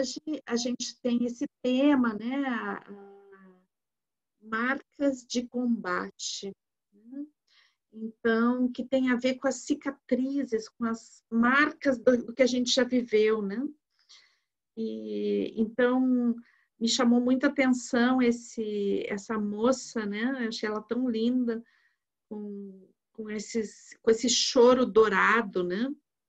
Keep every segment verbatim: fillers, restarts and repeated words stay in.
hoje a gente tem esse tema, né? A, a marcas de combate, né? Então, que tem a ver com as cicatrizes, com as marcas do, do que a gente já viveu, né? E então me chamou muita atenção esse essa moça, né? Eu achei ela tão linda com com esses com esse choro dourado, né?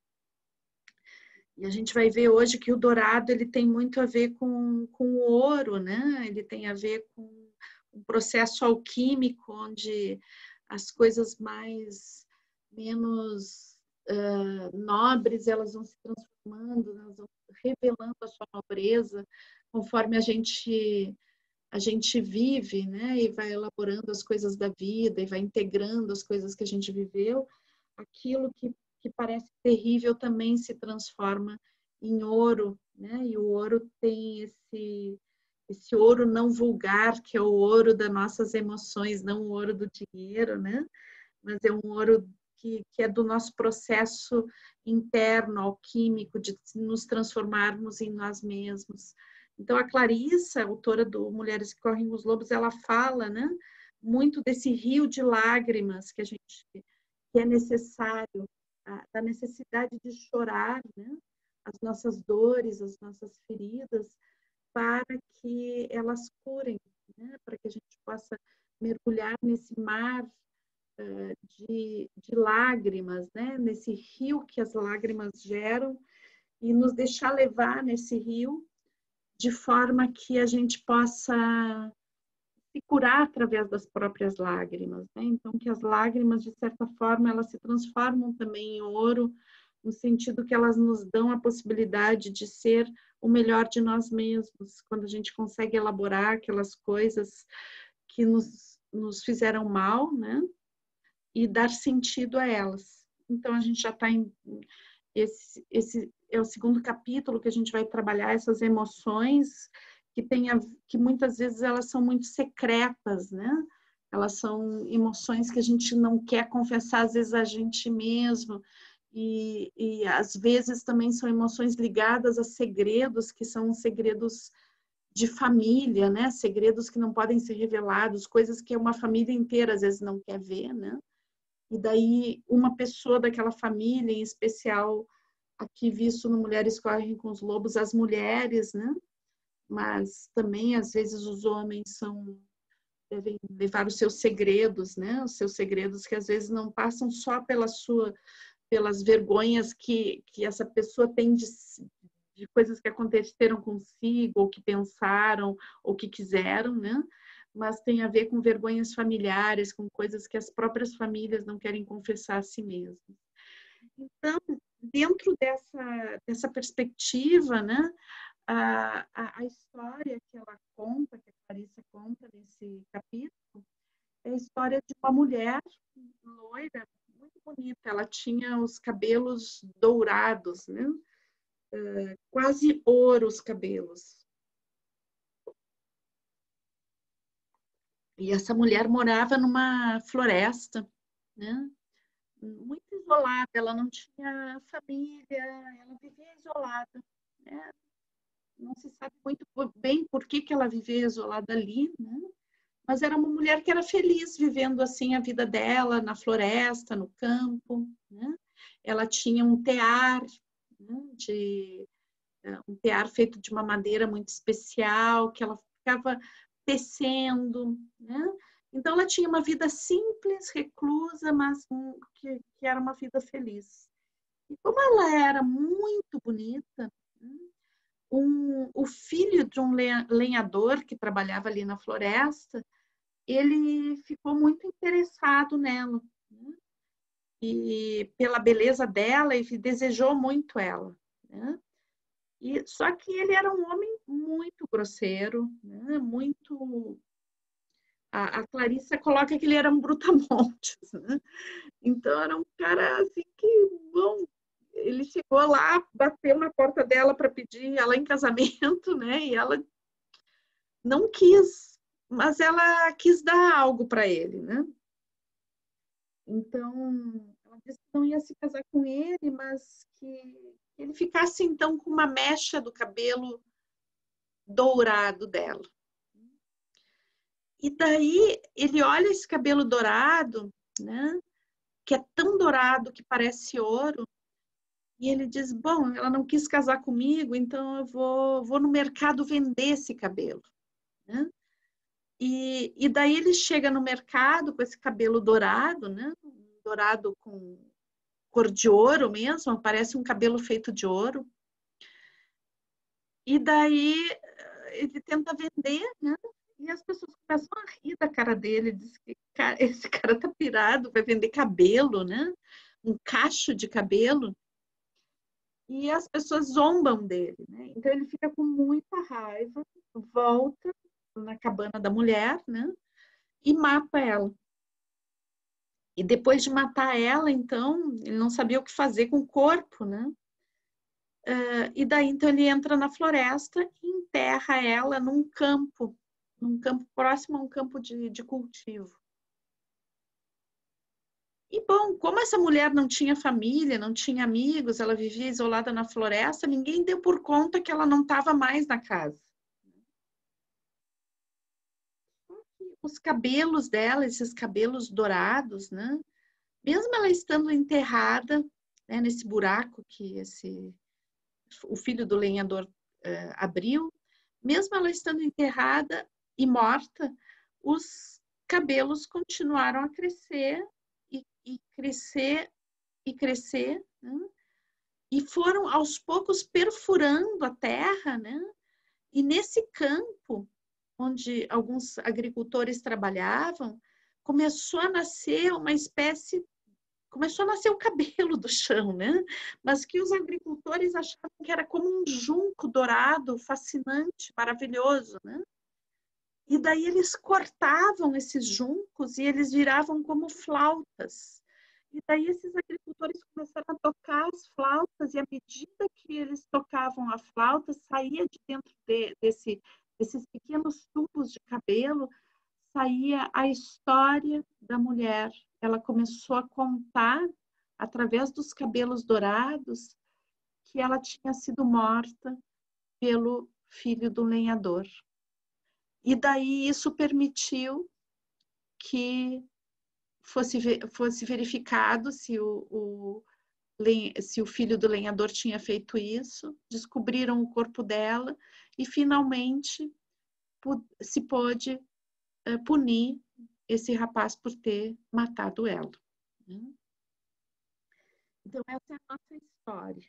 E a gente vai ver hoje que o dourado ele tem muito a ver com, com o ouro, né? Ele tem a ver com um processo alquímico onde as coisas mais menos uh, nobres elas vão se transformando, elas vão revelando a sua nobreza conforme a gente a gente vive, né? E vai elaborando as coisas da vida e vai integrando as coisas que a gente viveu, aquilo que que parece terrível também se transforma em ouro, né? E o ouro tem esse esse ouro não vulgar, que é o ouro das nossas emoções, não o ouro do dinheiro, né? Mas é um ouro que, que é do nosso processo interno, alquímico, de nos transformarmos em nós mesmos. Então, a Clarissa, autora do Mulheres que Correm com os Lobos, ela fala, né, muito desse rio de lágrimas que a gente que é necessário, da necessidade de chorar, né, as nossas dores, as nossas feridas, para que elas curem, né, para que a gente possa mergulhar nesse mar uh, de, de lágrimas, né, nesse rio que as lágrimas geram e nos deixar levar nesse rio de forma que a gente possa se curar através das próprias lágrimas, né? Então, que as lágrimas, de certa forma, elas se transformam também em ouro, no sentido que elas nos dão a possibilidade de ser o melhor de nós mesmos, quando a gente consegue elaborar aquelas coisas que nos, nos fizeram mal, né? E dar sentido a elas. Então, a gente já está em... Esse, esse é o segundo capítulo que a gente vai trabalhar essas emoções que tem a, que muitas vezes elas são muito secretas, né? Elas são emoções que a gente não quer confessar às vezes a gente mesmo e, e às vezes também são emoções ligadas a segredos que são segredos de família, né? Segredos que não podem ser revelados, coisas que uma família inteira às vezes não quer ver, né? E daí uma pessoa daquela família, em especial aqui visto no Mulheres Correm com os Lobos, as mulheres, né? Mas também às vezes os homens são devem levar os seus segredos, né? Os seus segredos que às vezes não passam só pela sua pelas vergonhas que que essa pessoa tem de, de coisas que aconteceram consigo ou que pensaram ou que quiseram, né? Mas tem a ver com vergonhas familiares, com coisas que as próprias famílias não querem confessar a si mesmas. Então, dentro dessa dessa perspectiva, né? A, a, a história que ela conta, que a Clarissa conta nesse capítulo, é a história de uma mulher loira, muito bonita. Ela tinha os cabelos dourados, né? Uh, quase ouro os cabelos. E essa mulher morava numa floresta, né? Muito isolada, ela não tinha família, ela vivia isolada, né? Não se sabe muito bem por que, que ela vivia isolada ali, né? Mas era uma mulher que era feliz vivendo assim a vida dela na floresta, no campo, né? Ela tinha um tear, né? de, um tear feito de uma madeira muito especial, que ela ficava tecendo, né? Então ela tinha uma vida simples, reclusa, mas que, que era uma vida feliz. E como ela era muito bonita, né? Um, o filho de um lenhador que trabalhava ali na floresta, ele ficou muito interessado nela, né? E pela beleza dela, e desejou muito ela, né? E, só que ele era um homem muito grosseiro, né? Muito... A, a Clarissa coloca que ele era um brutamontes, né? Então era um cara assim que, bom, ele chegou lá, bateu na porta dela para pedir ela em casamento, né? E ela não quis, mas ela quis dar algo para ele, né? Então, ela disse que não ia se casar com ele, mas que ele ficasse então com uma mecha do cabelo dourado dela. E daí ele olha esse cabelo dourado, né, que é tão dourado que parece ouro, e ele diz, bom, ela não quis casar comigo, então eu vou, vou no mercado vender esse cabelo, né? E, e daí ele chega no mercado com esse cabelo dourado, né? Dourado com cor de ouro mesmo, parece um cabelo feito de ouro. E daí ele tenta vender, né? E as pessoas começam a rir da cara dele, diz que cara, esse cara tá pirado, vai vender cabelo, né? Um cacho de cabelo. E as pessoas zombam dele, né? Então ele fica com muita raiva, volta na cabana da mulher, né? E mata ela. E depois de matar ela, então, ele não sabia o que fazer com o corpo, né? Uh, e daí, então, ele entra na floresta e enterra ela num campo, num campo próximo a um campo de, de cultivo. E, bom, como essa mulher não tinha família, não tinha amigos, ela vivia isolada na floresta, ninguém deu por conta que ela não estava mais na casa. Os cabelos dela, esses cabelos dourados, né? Mesmo ela estando enterrada, né, nesse buraco que esse, o filho do lenhador uh, abriu, mesmo ela estando enterrada e morta, os cabelos continuaram a crescer e, e crescer e crescer, né? E foram aos poucos perfurando a terra, né? E nesse campo onde alguns agricultores trabalhavam, começou a nascer uma espécie, começou a nascer o cabelo do chão, né? Mas que os agricultores achavam que era como um junco dourado, fascinante, maravilhoso, né? E daí eles cortavam esses juncos e eles viravam como flautas. E daí esses agricultores começaram a tocar as flautas e à medida que eles tocavam a flauta, saía de dentro de, desse, desses pequenos tubos de cabelo, saía a história da mulher. Ela começou a contar, através dos cabelos dourados, que ela tinha sido morta pelo filho do lenhador. E daí isso permitiu que fosse, fosse verificado se o, o, se o filho do lenhador tinha feito isso, descobriram o corpo dela e finalmente se pôde punir esse rapaz por ter matado ela. Então essa é a nossa história.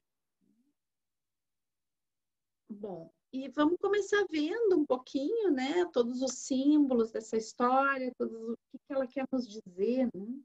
Bom, e vamos começar vendo um pouquinho, né, todos os símbolos dessa história, todos, o que ela quer nos dizer, né?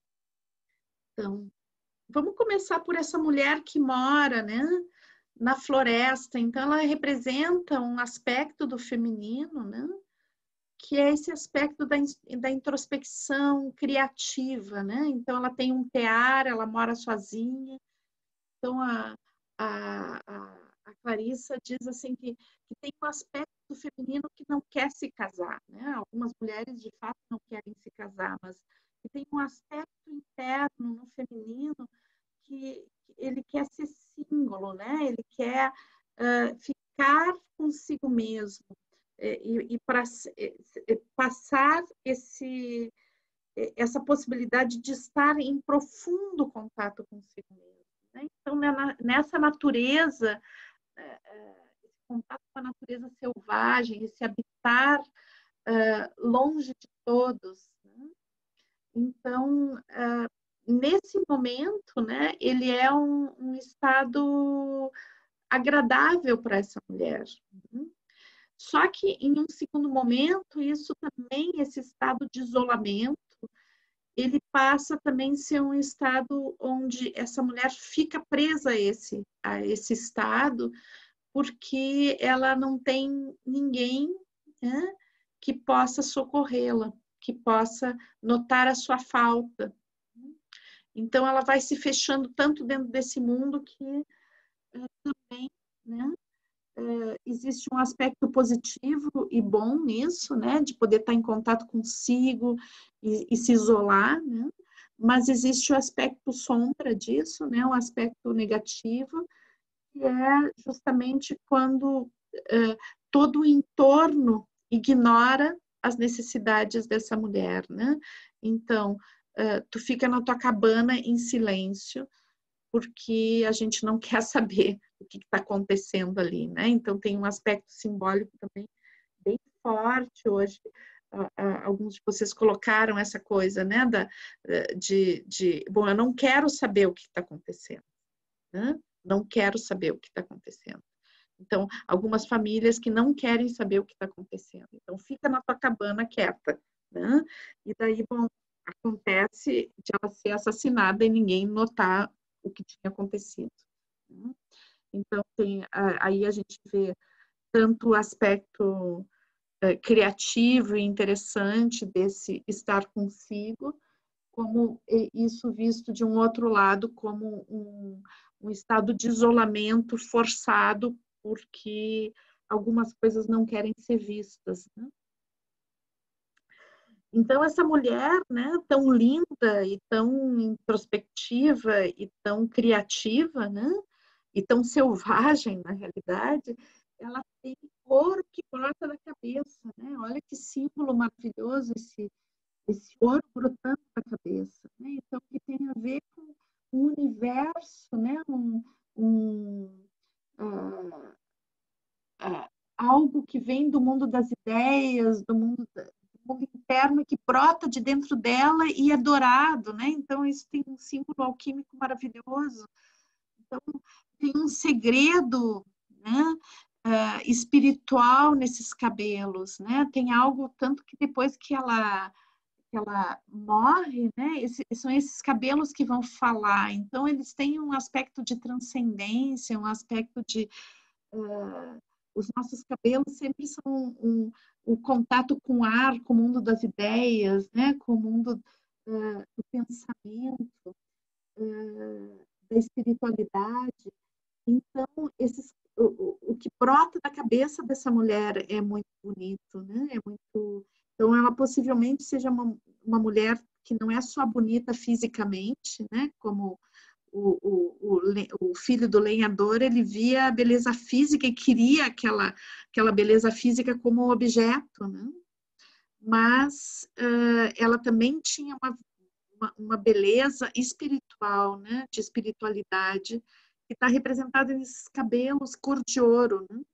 Então, vamos começar por essa mulher que mora, né, na floresta. Então, ela representa um aspecto do feminino, né, que é esse aspecto da, da introspecção criativa, né? Então, ela tem um tear, ela mora sozinha. Então, a, a, a A Clarissa diz assim que, que tem um aspecto do feminino que não quer se casar, né? Algumas mulheres de fato não querem se casar, mas que tem um aspecto interno no feminino que ele quer ser símbolo, né? Ele quer uh, ficar consigo mesmo e, e para passar esse, essa possibilidade de estar em profundo contato consigo mesmo, né? Então, nessa natureza, esse contato com a natureza selvagem, esse habitar uh, longe de todos, né? Então, uh, nesse momento, né, ele é um, um estado agradável para essa mulher. Né? Só que, em um segundo momento, isso também, esse estado de isolamento, ele passa também a ser um estado onde essa mulher fica presa a esse, a esse estado, porque ela não tem ninguém, né, que possa socorrê-la, que possa notar a sua falta. Então, ela vai se fechando tanto dentro desse mundo que uh, também, né, uh, existe um aspecto positivo e bom nisso, né, de poder estar em contato consigo e, e se isolar, né, mas existe o aspecto sombra disso, né, o aspecto negativo, que é justamente quando uh, todo o entorno ignora as necessidades dessa mulher, né? Então, uh, tu fica na tua cabana em silêncio, porque a gente não quer saber o que está acontecendo ali, né? Então, tem um aspecto simbólico também bem forte hoje. Uh, uh, alguns de vocês colocaram essa coisa, né? Da, de, de, bom, eu não quero saber o que está acontecendo, né? Não quero saber o que está acontecendo. Então, algumas famílias que não querem saber o que está acontecendo. Então, fica na tua cabana quieta, né? E daí, bom, acontece de ela ser assassinada e ninguém notar o que tinha acontecido, né? Então, tem, aí a gente vê tanto o aspecto é, criativo e interessante desse estar consigo, como isso visto de um outro lado, como um, um estado de isolamento forçado, porque algumas coisas não querem ser vistas, né? Então, essa mulher, né, tão linda e tão introspectiva e tão criativa, né, e tão selvagem, na realidade, ela tem ouro que brota da cabeça, né? Olha que símbolo maravilhoso esse, esse ouro brotando da cabeça, né? Então, que tem a ver com um universo, né? Um, um, uh, uh, algo que vem do mundo das ideias, do mundo, da, do mundo interno, que brota de dentro dela e é dourado, né? Então, isso tem um símbolo alquímico maravilhoso. Então, tem um segredo, né? Uh, espiritual nesses cabelos, né? Tem algo tanto que depois que ela que ela morre, né? Esse, são esses cabelos que vão falar. Então eles têm um aspecto de transcendência, um aspecto de uh, os nossos cabelos sempre são um, um, um contato com o ar, com o mundo das ideias, né? Com o mundo uh, do pensamento, uh, da espiritualidade. Então esses O, o que brota da cabeça dessa mulher é muito bonito, né? É muito... Então, ela possivelmente seja uma, uma mulher que não é só bonita fisicamente, né? Como o, o, o, o filho do lenhador, ele via a beleza física e queria aquela, aquela beleza física como objeto, né? Mas uh, ela também tinha uma, uma, uma beleza espiritual, né? De espiritualidade, que está representada nesses cabelos cor de ouro, né?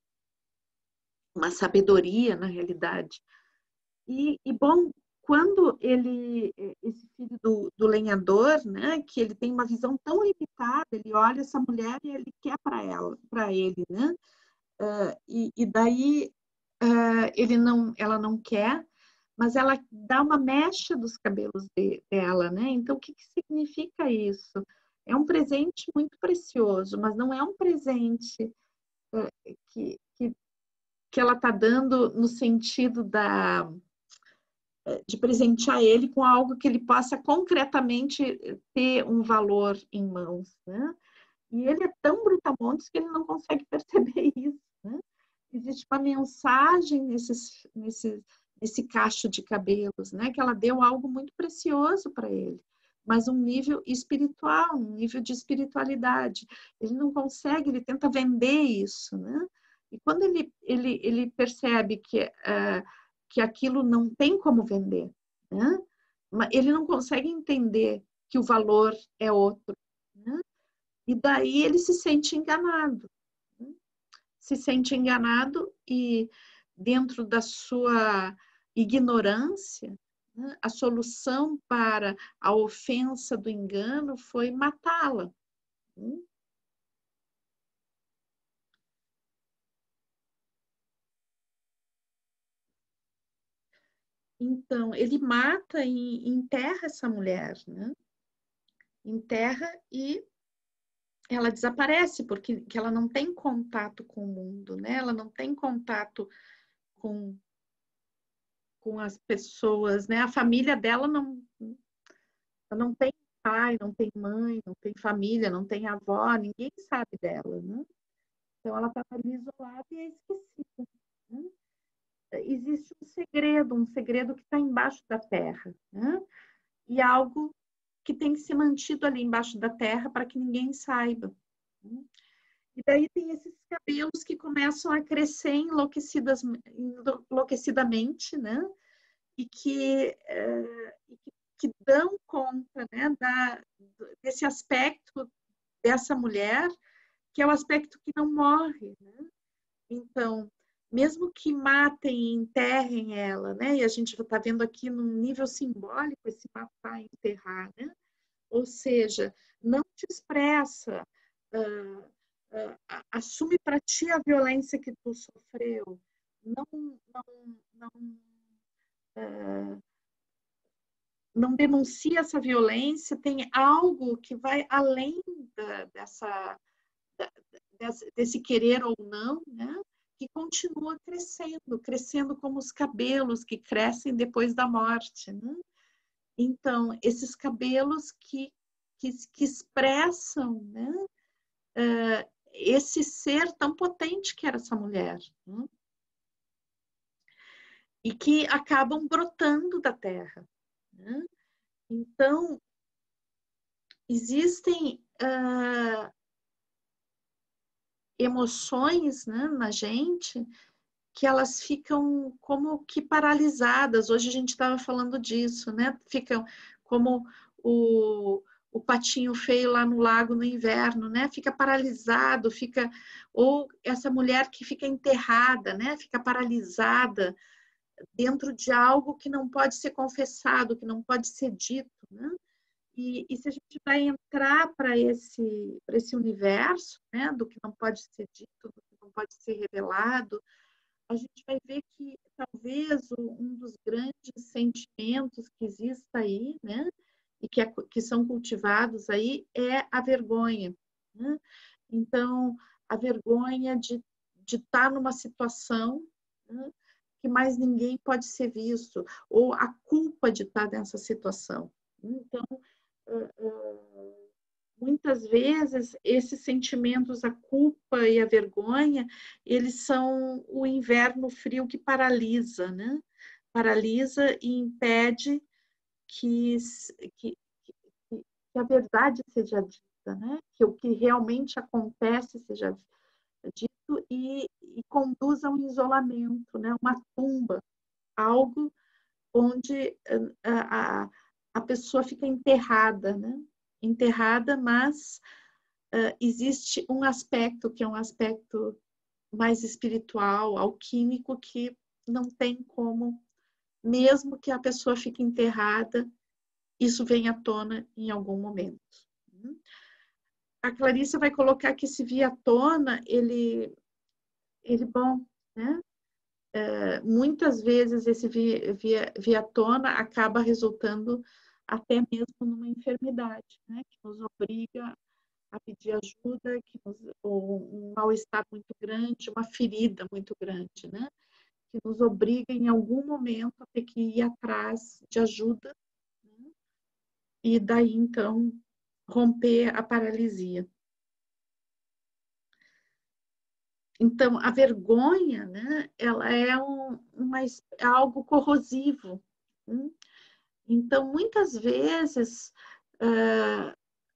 Uma sabedoria, na realidade. E, e, bom, quando ele, esse filho do, do lenhador, né, que ele tem uma visão tão limitada, ele olha essa mulher e ele quer para ela, para ele, né? Uh, e, e daí uh, ele não, ela não quer, mas ela dá uma mecha dos cabelos de, dela, né? Então, o que, que significa isso? É um presente muito precioso, mas não é um presente uh, que, que, que ela está dando no sentido da, de presentear ele com algo que ele possa concretamente ter um valor em mãos, né? E ele é tão brutamontes que ele não consegue perceber isso, né? Existe uma mensagem nesses, nesse, nesse cacho de cabelos, né? Que ela deu algo muito precioso para ele, mas um nível espiritual, um nível de espiritualidade. Ele não consegue, ele tenta vender isso, né? E quando ele, ele, ele percebe que, uh, que aquilo não tem como vender, né? Ele não consegue entender que o valor é outro, né? E daí ele se sente enganado, né? Se sente enganado e dentro da sua ignorância, né, a solução para a ofensa do engano foi matá-la, né? Então, ele mata e enterra essa mulher, né? Enterra e ela desaparece, porque que ela não tem contato com o mundo, né? Ela não tem contato com, com as pessoas, né? A família dela não, não tem pai, não tem mãe, não tem família, não tem avó, ninguém sabe dela, né? Então ela está ali isolada e é esquecida, né? Existe um segredo, um segredo que está embaixo da terra, né? E algo que tem que ser mantido ali embaixo da terra para que ninguém saiba, né? E daí tem esses cabelos que começam a crescer enlouquecidas, enlouquecidamente, né? E que, é, que dão conta, né, da, desse aspecto dessa mulher, que é o aspecto que não morre, né? Então, mesmo que matem e enterrem ela, né? E a gente está vendo aqui num nível simbólico esse matar e enterrar, né? Ou seja, não te expressa, uh, uh, assume para ti a violência que tu sofreu, não, não, não, uh, não denuncia essa violência, tem algo que vai além da, dessa, da, desse, desse querer ou não, né? Que continua crescendo, crescendo como os cabelos que crescem depois da morte, né? Então, esses cabelos que, que, que expressam, né, uh, esse ser tão potente que era essa mulher, né? E que acabam brotando da terra, né? Então, existem uh, emoções, né, na gente que elas ficam como que paralisadas. Hoje a gente estava falando disso, né? Ficam como o, o patinho feio lá no lago no inverno, né? Fica paralisado, fica... Ou essa mulher que fica enterrada, né? Fica paralisada dentro de algo que não pode ser confessado, que não pode ser dito, né? E, e se a gente vai entrar para esse, para esse universo, né? Do que não pode ser dito, do que não pode ser revelado, a gente vai ver que talvez um dos grandes sentimentos que exista aí, né, e que, é, que são cultivados aí, é a vergonha, né? Então, a vergonha de, de estar numa situação, né, que mais ninguém pode ser visto, ou a culpa de estar nessa situação. Então, uh, uh, muitas vezes, esses sentimentos, a culpa e a vergonha, eles são o inverno frio que paralisa, né? Paralisa e impede que, que, que a verdade seja dita, né? Que o que realmente acontece seja dito e, e conduza a um isolamento, né? Uma tumba, algo onde a, a, a pessoa fica enterrada, né? Enterrada, mas Uh, existe um aspecto que é um aspecto mais espiritual, alquímico, que não tem como, mesmo que a pessoa fique enterrada, isso venha à tona em algum momento. A Clarissa vai colocar que esse vir à tona, ele, ele bom, né? Uh, muitas vezes esse vir, vir, vir à tona acaba resultando até mesmo numa enfermidade, né? Que nos obriga a pedir ajuda, que nos, ou um mal-estar muito grande, uma ferida muito grande, né? Que nos obriga em algum momento a ter que ir atrás de ajuda, né? E daí então romper a paralisia. Então a vergonha, né? Ela é um, uma, é algo corrosivo, né? Então muitas vezes uh,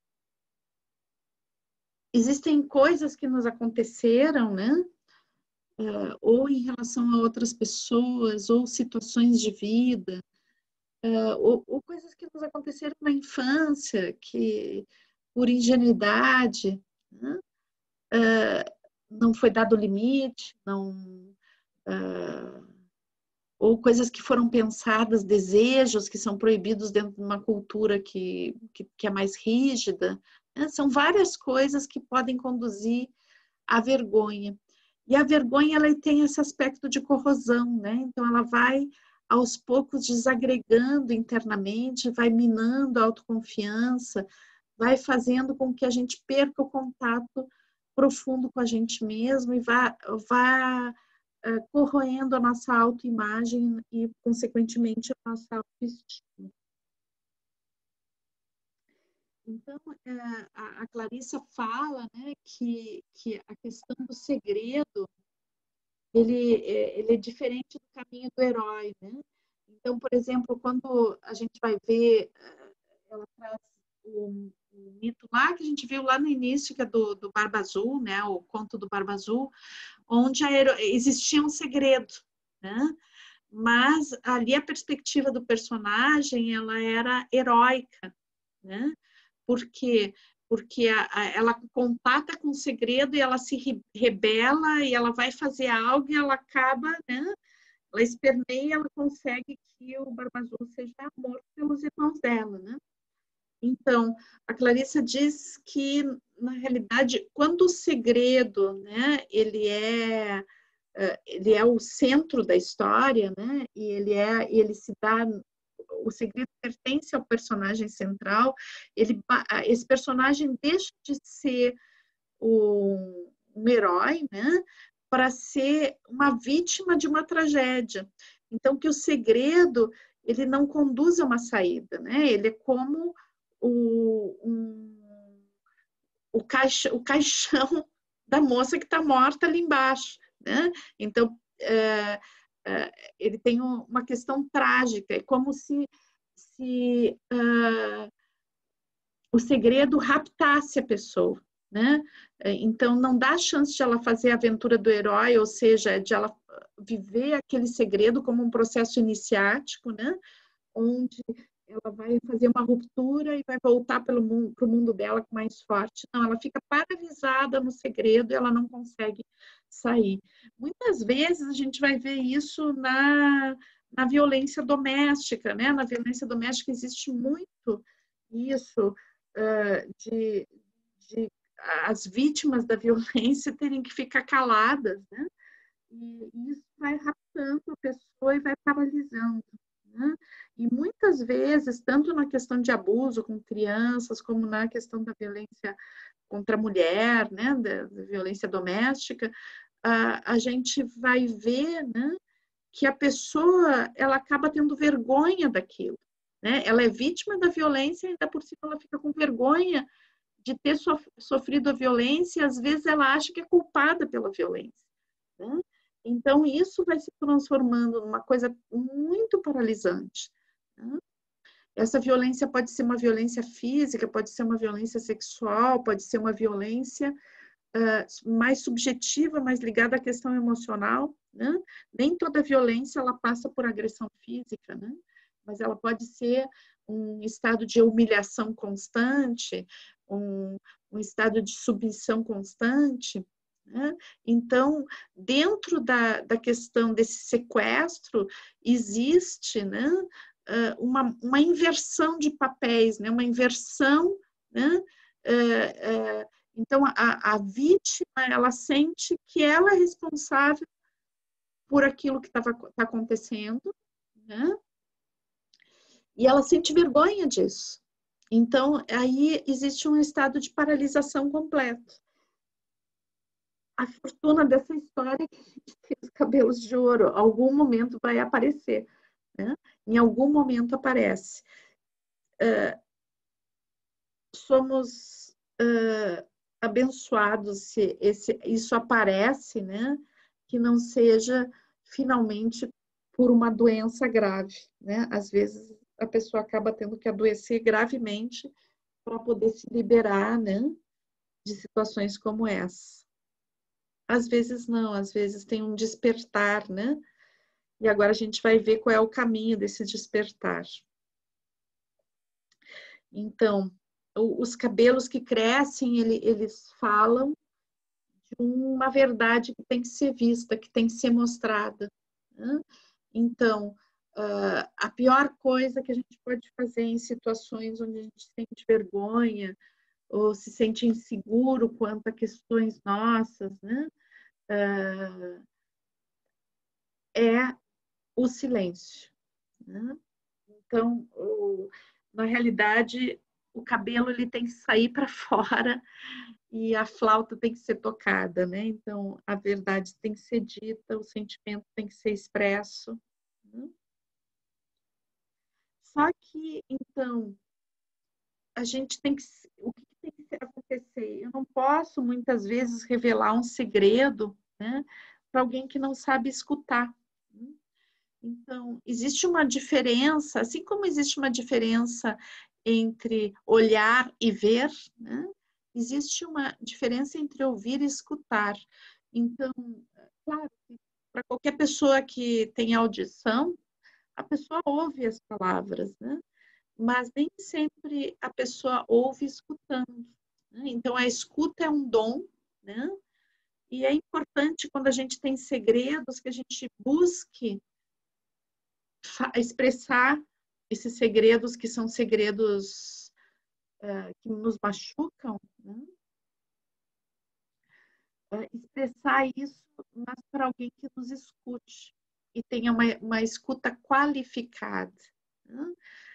existem coisas que nos aconteceram, né? Uh, ou em relação a outras pessoas, ou situações de vida, uh, ou, ou coisas que nos aconteceram na infância, que por ingenuidade, né? uh, não foi dado limite, não, uh, ou coisas que foram pensadas, desejos que são proibidos dentro de uma cultura que, que, que é mais rígida, né? São várias coisas que podem conduzir à vergonha. E a vergonha, ela tem esse aspecto de corrosão, né? Então, ela vai, aos poucos, desagregando internamente, vai minando a autoconfiança, vai fazendo com que a gente perca o contato profundo com a gente mesmo e vá, vá uh, corroendo a nossa autoimagem e, consequentemente, a nossa autoestima. Então, a Clarissa fala, né, que, que a questão do segredo Ele, ele é diferente do caminho do herói, né? Então, por exemplo, quando a gente vai ver, ela traz o, o mito lá que a gente viu lá no início, que é do, do Barba Azul, né? O conto do Barba Azul, onde a, existia um segredo, né? Mas ali a perspectiva do personagem, ela era heróica, né? Por quê? Porque a, a, ela contata com o segredo e ela se re, rebela e ela vai fazer algo e ela acaba, né? Ela esperneia e ela consegue que o Barba Azul seja morto pelos irmãos dela, né? Então, a Clarissa diz que, na realidade, quando o segredo, né, ele é, ele é o centro da história, né, e ele, é, ele se dá, o segredo pertence ao personagem central, ele, esse personagem deixa de ser um, um herói, né, para ser uma vítima de uma tragédia. Então, que o segredo, ele não conduz a uma saída, né, ele é como O, um, o, caixa, o caixão da moça que está morta ali embaixo, né? Então, é, é, ele tem um, uma questão trágica, é como se, se uh, o segredo raptasse a pessoa, né? Então, não dá chance de ela fazer a aventura do herói, ou seja, de ela viver aquele segredo como um processo iniciático, né? Onde ela vai fazer uma ruptura e vai voltar para o mundo, mundo dela com mais forte. Não, ela fica paralisada no segredo e ela não consegue sair. Muitas vezes a gente vai ver isso na, na violência doméstica, né? Na violência doméstica existe muito isso uh, de, de as vítimas da violência terem que ficar caladas, né? E isso vai raptando a pessoa e vai paralisando. Né? E muitas vezes, tanto na questão de abuso com crianças, como na questão da violência contra a mulher, né, da, da violência doméstica, a, a gente vai ver, né, que a pessoa ela acaba tendo vergonha daquilo. Né? Ela é vítima da violência e ainda por cima ela fica com vergonha de ter sofrido a violência e às vezes ela acha que é culpada pela violência. Né? Então, isso vai se transformando numa coisa muito paralisante. Né? Essa violência pode ser uma violência física, pode ser uma violência sexual, pode ser uma violência uh, mais subjetiva, mais ligada à questão emocional. Né? Nem toda violência ela passa por agressão física, né? Mas ela pode ser um estado de humilhação constante, um, um estado de submissão constante. Né? Então, dentro da, da questão desse sequestro, existe, né, uma, uma inversão de papéis, né, uma inversão, né? Então, a, a vítima, ela sente que ela é responsável por aquilo que estava tá acontecendo, né? E ela sente vergonha disso. Então, aí existe um estado de paralisação completo. A fortuna dessa história é que a gente tem os cabelos de ouro. Algum momento vai aparecer. Né? Em algum momento aparece. Uh, somos uh, abençoados se esse, isso aparece, né? Que não seja finalmente por uma doença grave. Né? Às vezes a pessoa acaba tendo que adoecer gravemente para poder se liberar, né, de situações como essa. Às vezes não, às vezes tem um despertar, né? E agora a gente vai ver qual é o caminho desse despertar. Então, os cabelos que crescem, eles falam de uma verdade que tem que ser vista, que tem que ser mostrada. Né? Então, a pior coisa que a gente pode fazer em situações onde a gente sente vergonha ou se sente inseguro quanto a questões nossas, né? É o silêncio. Né? Então, o, na realidade, o cabelo ele tem que sair para fora e a flauta tem que ser tocada, né? Então, a verdade tem que ser dita, o sentimento tem que ser expresso. Né? Só que, então, a gente tem que... O que tem que acontecer? Eu não posso, muitas vezes, revelar um segredo, né, para alguém que não sabe escutar. Então, existe uma diferença, assim como existe uma diferença entre olhar e ver, né? Existe uma diferença entre ouvir e escutar. Então, claro, para qualquer pessoa que tem audição, a pessoa ouve as palavras, né? Mas nem sempre a pessoa ouve escutando, né? Então, a escuta é um dom, né? E é importante, quando a gente tem segredos, que a gente busque expressar esses segredos, que são segredos uh, que nos machucam, né? Uh, expressar isso, mas para alguém que nos escute e tenha uma, uma escuta qualificada, né?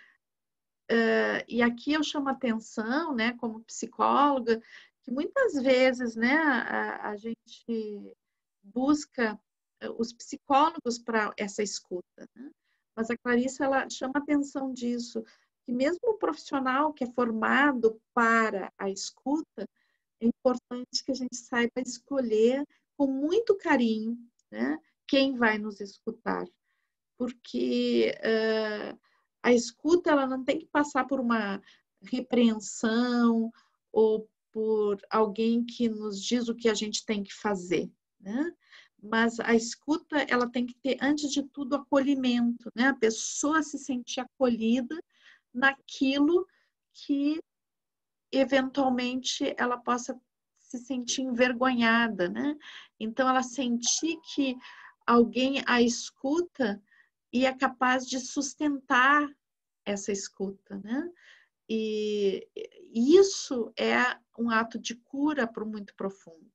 Uh, e aqui eu chamo atenção, né, como psicóloga, que muitas vezes, né, a, a gente busca os psicólogos para essa escuta, né? Mas a Clarissa, ela chama atenção disso, que mesmo o profissional que é formado para a escuta, é importante que a gente saiba escolher com muito carinho, né, quem vai nos escutar, porque uh, a escuta, ela não tem que passar por uma repreensão ou por alguém que nos diz o que a gente tem que fazer, né? Mas a escuta, ela tem que ter, antes de tudo, acolhimento, né? A pessoa se sentir acolhida naquilo que, eventualmente, ela possa se sentir envergonhada, né? Então, ela sentir que alguém a escuta e é capaz de sustentar essa escuta, né? E isso é um ato de cura muito profundo.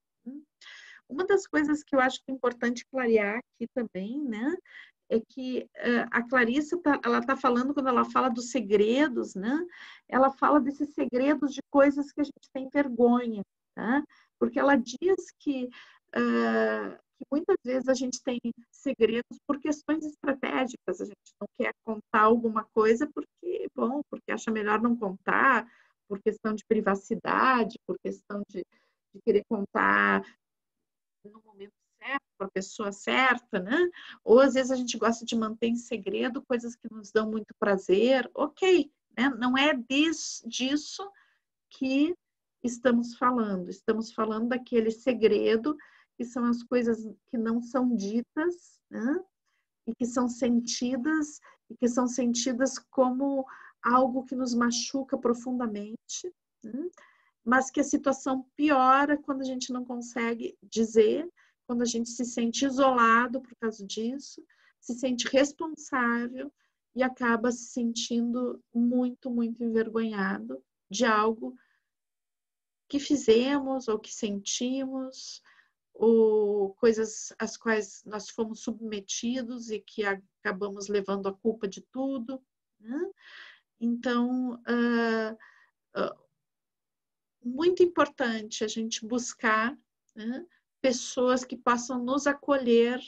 Uma das coisas que eu acho que é importante clarear aqui também, né, é que uh, a Clarissa, tá, ela está falando, quando ela fala dos segredos, né, ela fala desses segredos de coisas que a gente tem vergonha, tá? Porque ela diz que, uh, que muitas vezes a gente tem segredos por questões estratégicas, a gente não quer contar alguma coisa porque, bom, porque acha melhor não contar, por questão de privacidade, por questão de, de querer contar no momento certo, para a pessoa certa, né? Ou às vezes a gente gosta de manter em segredo coisas que nos dão muito prazer. Ok, né? Não é disso, disso que estamos falando. Estamos falando daquele segredo, que são as coisas que não são ditas, né? E que são sentidas, e que são sentidas como algo que nos machuca profundamente, né? Mas que a situação piora quando a gente não consegue dizer, quando a gente se sente isolado por causa disso, se sente responsável e acaba se sentindo muito, muito envergonhado de algo que fizemos ou que sentimos, ou coisas às quais nós fomos submetidos e que acabamos levando a culpa de tudo, né? Então, uh, uh, muito importante a gente buscar, né, pessoas que possam nos acolher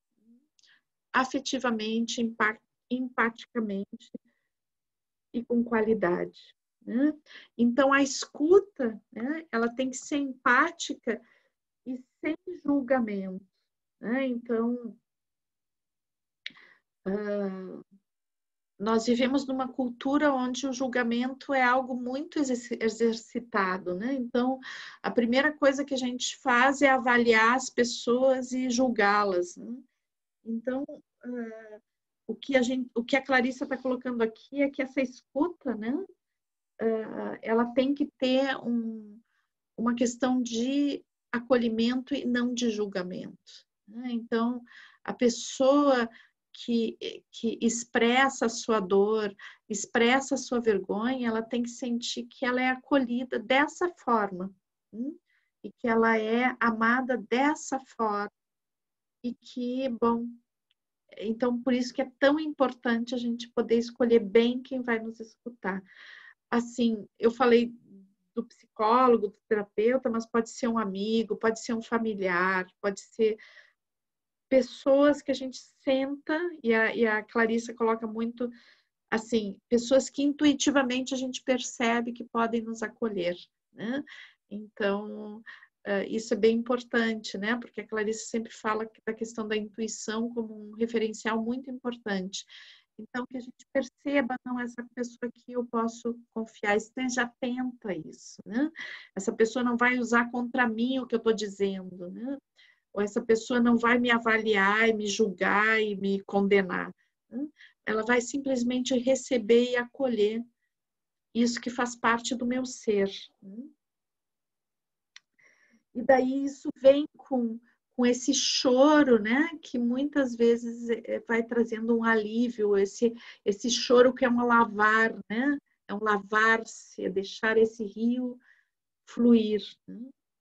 afetivamente, empaticamente e com qualidade, né? Então, a escuta, né, ela tem que ser empática e sem julgamento, né? Então, uh, nós vivemos numa cultura onde o julgamento é algo muito exercitado, né? Então, a primeira coisa que a gente faz é avaliar as pessoas e julgá-las, né? Então, uh, o que a gente, o que a Clarissa está colocando aqui é que essa escuta, né? Uh, ela tem que ter um, uma questão de acolhimento e não de julgamento, né? Então, a pessoa que, que expressa a sua dor, expressa a sua vergonha, ela tem que sentir que ela é acolhida dessa forma, hein? E que ela é amada dessa forma, e que, bom, então por isso que é tão importante a gente poder escolher bem quem vai nos escutar. Assim, eu falei do psicólogo, do terapeuta, mas pode ser um amigo, pode ser um familiar, pode ser pessoas que a gente senta, e a, e a Clarissa coloca muito, assim, pessoas que intuitivamente a gente percebe que podem nos acolher, né? Então, uh, isso é bem importante, né? Porque a Clarissa sempre fala da questão da intuição como um referencial muito importante. Então, que a gente perceba, não, essa pessoa aqui eu posso confiar, esteja atenta a isso, né? Essa pessoa não vai usar contra mim o que eu estou dizendo, né? Ou essa pessoa não vai me avaliar e me julgar e me condenar, né? Ela vai simplesmente receber e acolher isso que faz parte do meu ser, né? E daí isso vem com, com esse choro, né? Que muitas vezes vai trazendo um alívio, esse, esse choro que é um lavar, né? É um lavar-se, é deixar esse rio fluir, né?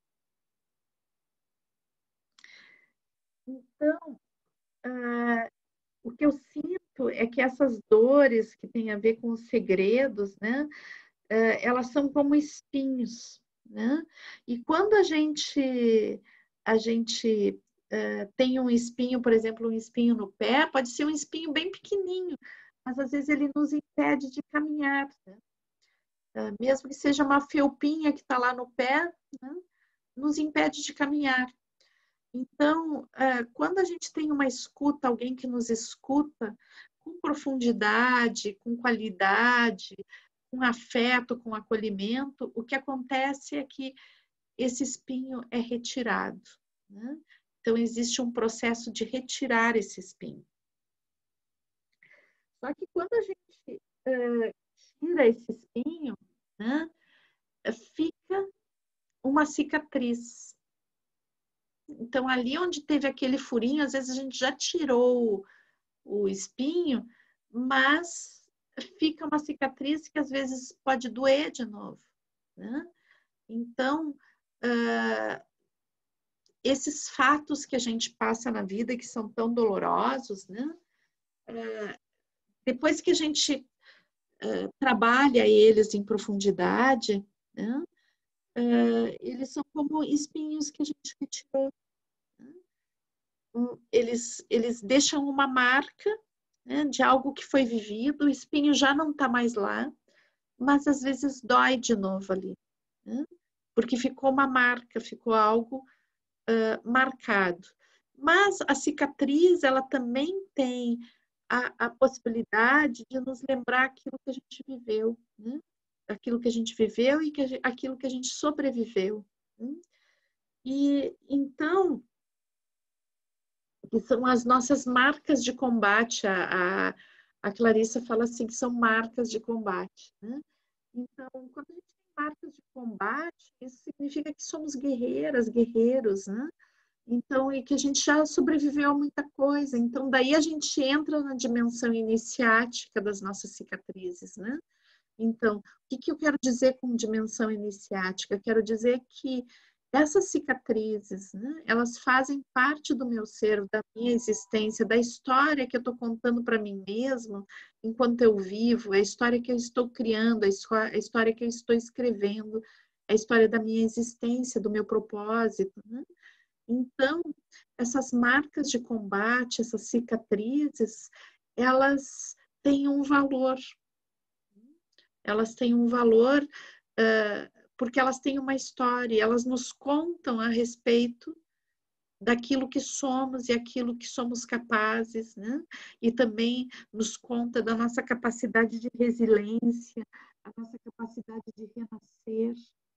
Então, ah, o que eu sinto é que essas dores que têm a ver com os segredos, né? Ah, elas são como espinhos, né? E quando a gente a gente uh, tem um espinho, por exemplo, um espinho no pé, pode ser um espinho bem pequenininho, mas às vezes ele nos impede de caminhar, né? Uh, mesmo que seja uma felpinha que está lá no pé, né? Nos impede de caminhar. Então, uh, quando a gente tem uma escuta, alguém que nos escuta com profundidade, com qualidade, com afeto, com acolhimento, o que acontece é que esse espinho é retirado, né? Então, existe um processo de retirar esse espinho. Só que quando a gente uh, tira esse espinho, né, fica uma cicatriz. Então, ali onde teve aquele furinho, às vezes a gente já tirou o, o espinho, mas fica uma cicatriz que às vezes pode doer de novo, né? Então, uh, esses fatos que a gente passa na vida, que são tão dolorosos, né? Uh, depois que a gente uh, trabalha eles em profundidade, né? Uh, eles são como espinhos que a gente retirou. Né? Um, eles, eles deixam uma marca, né, de algo que foi vivido, o espinho já não está mais lá, mas às vezes dói de novo ali, né? Porque ficou uma marca, ficou algo uh, marcado. Mas a cicatriz, ela também tem a, a possibilidade de nos lembrar aquilo que a gente viveu, né? Aquilo que a gente viveu e que a gente, aquilo que a gente sobreviveu, né? E então, que são as nossas marcas de combate, a, a, a Clarissa fala assim, que são marcas de combate, né? Então, quando a gente tem marcas de combate, isso significa que somos guerreiras, guerreiros, né? Então, e que a gente já sobreviveu a muita coisa. Então, daí a gente entra na dimensão iniciática das nossas cicatrizes, né? Então, o que, que eu quero dizer com dimensão iniciática? Eu quero dizer que essas cicatrizes, né, elas fazem parte do meu ser, da minha existência, da história que eu estou contando para mim mesmo enquanto eu vivo, a história que eu estou criando, a história que eu estou escrevendo, a história da minha existência, do meu propósito, né? Então, essas marcas de combate, essas cicatrizes, elas têm um valor. Elas têm um valor uh, porque elas têm uma história, elas nos contam a respeito daquilo que somos e aquilo que somos capazes, né? E também nos conta da nossa capacidade de resiliência, a nossa capacidade de renascer.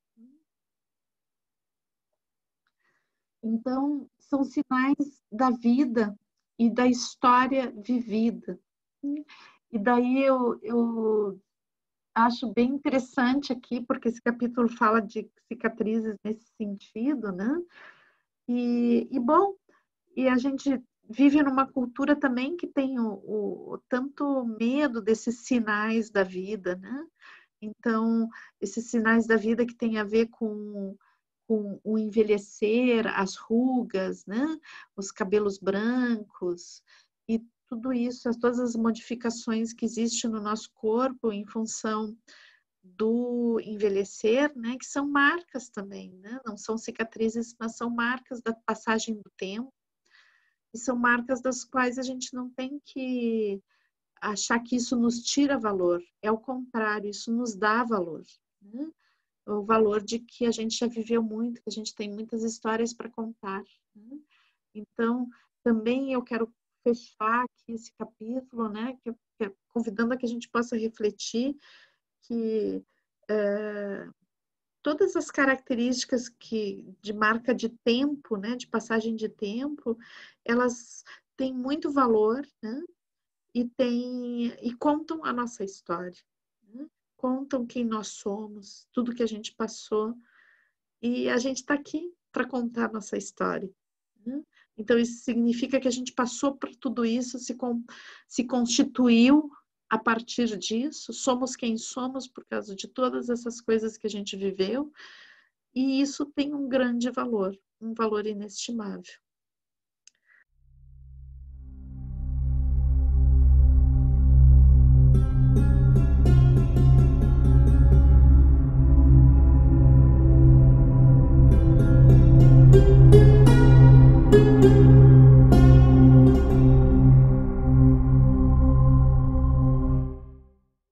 Então, são sinais da vida e da história vivida. E daí eu, eu acho bem interessante aqui, porque esse capítulo fala de cicatrizes nesse sentido, né? E, e bom, e a gente vive numa cultura também que tem o, o tanto medo desses sinais da vida, né? Então, esses sinais da vida que tem a ver com, com o envelhecer, as rugas, né? Os cabelos brancos e tudo isso, todas as modificações que existem no nosso corpo em função do envelhecer, né? Que são marcas também, né? Não são cicatrizes, mas são marcas da passagem do tempo e são marcas das quais a gente não tem que achar que isso nos tira valor. É o contrário, isso nos dá valor, né? O valor de que a gente já viveu muito, que a gente tem muitas histórias para contar, né? Então, também eu quero fechar aqui esse capítulo, né, que, que, convidando a que a gente possa refletir que é, todas as características que, de marca de tempo, né, de passagem de tempo, elas têm muito valor, né, e, tem, e contam a nossa história, né, contam quem nós somos, tudo que a gente passou, e a gente está aqui para contar a nossa história. Né? Então, isso significa que a gente passou por tudo isso, se, com, se constituiu a partir disso, somos quem somos por causa de todas essas coisas que a gente viveu, e isso tem um grande valor, um valor inestimável.